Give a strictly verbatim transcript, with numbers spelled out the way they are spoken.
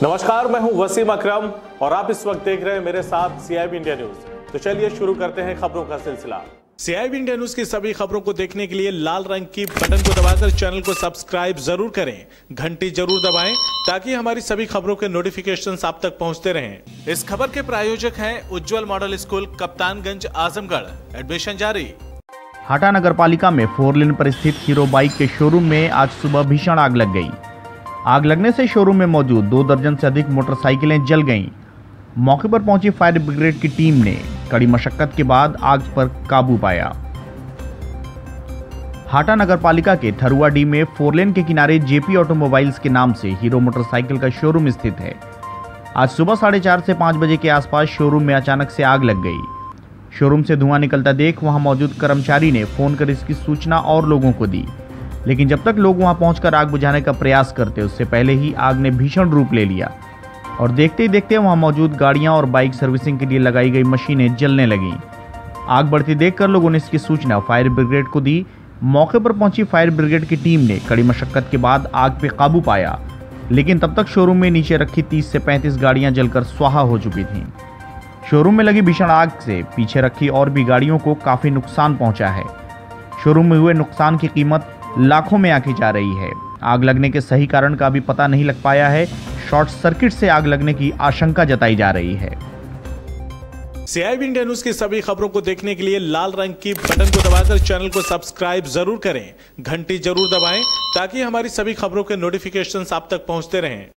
नमस्कार, मैं हूं वसीम अकरम और आप इस वक्त देख रहे हैं मेरे साथ सीआईबी इंडिया न्यूज। तो चलिए शुरू करते हैं खबरों का सिलसिला। सीआईबी इंडिया न्यूज की सभी खबरों को देखने के लिए लाल रंग की बटन को दबाकर चैनल को सब्सक्राइब जरूर करें, घंटी जरूर दबाएं ताकि हमारी सभी खबरों के नोटिफिकेशन आप तक पहुंचते रहें। इस खबर के प्रायोजक हैं Ujjwal model school, Kaptanganj, Azamgarh. Admission जारी। हाटा नगर पालिका में फोर लेन पर स्थित हीरो बाइक के शोरूम में आज सुबह भीषण आग लग गई। आग लगने से शोरूम में मौजूद दो दर्जन से अधिक मोटरसाइकिलें जल गईं। मौके पर पहुंची फायर ब्रिगेड की टीम ने कड़ी मशक्कत के बाद आग पर काबू पाया। हाटा नगर पालिका के थरुआडी में फोर लेन के किनारे जेपी ऑटोमोबाइल्स के नाम से हीरो मोटरसाइकिल का शोरूम स्थित है। आज सुबह साढ़े चार से पाँच बजे के आसपास शोरूम में अचानक से आग लग गई। शोरूम से धुआं निकलता देख वहां मौजूद कर्मचारी ने फोन कर इसकी सूचना और लोगों को दी, लेकिन जब तक लोग वहां पहुंचकर आग बुझाने का प्रयास करते उससे पहले ही आग ने भीषण रूप ले लिया और देखते ही देखते वहां मौजूद गाड़ियां और बाइक सर्विसिंग के लिए लगाई गई मशीनें जलने लगीं। आग बढ़ती देखकर लोगों ने इसकी सूचना फायर ब्रिगेड को दी। मौके पर पहुंची फायर ब्रिगेड की टीम ने कड़ी मशक्कत के बाद आग पे काबू पाया, लेकिन तब तक शोरूम में नीचे रखी तीस से पैंतीस गाड़ियां जलकर स्वाहा हो चुकी थीं। शोरूम में लगी भीषण आग से पीछे रखी और भी गाड़ियों को काफी नुकसान पहुंचा है। शोरूम में हुए नुकसान की कीमत लाखों में आंकी जा रही है। आग लगने के सही कारण का अभी पता नहीं लग पाया है। शॉर्ट सर्किट से आग लगने की आशंका जताई जा रही है। सीआईबी इंडिया न्यूज की सभी खबरों को देखने के लिए लाल रंग की बटन को दबाकर चैनल को सब्सक्राइब जरूर करें, घंटी जरूर दबाएं ताकि हमारी सभी खबरों के नोटिफिकेशन आप तक पहुंचते रहें।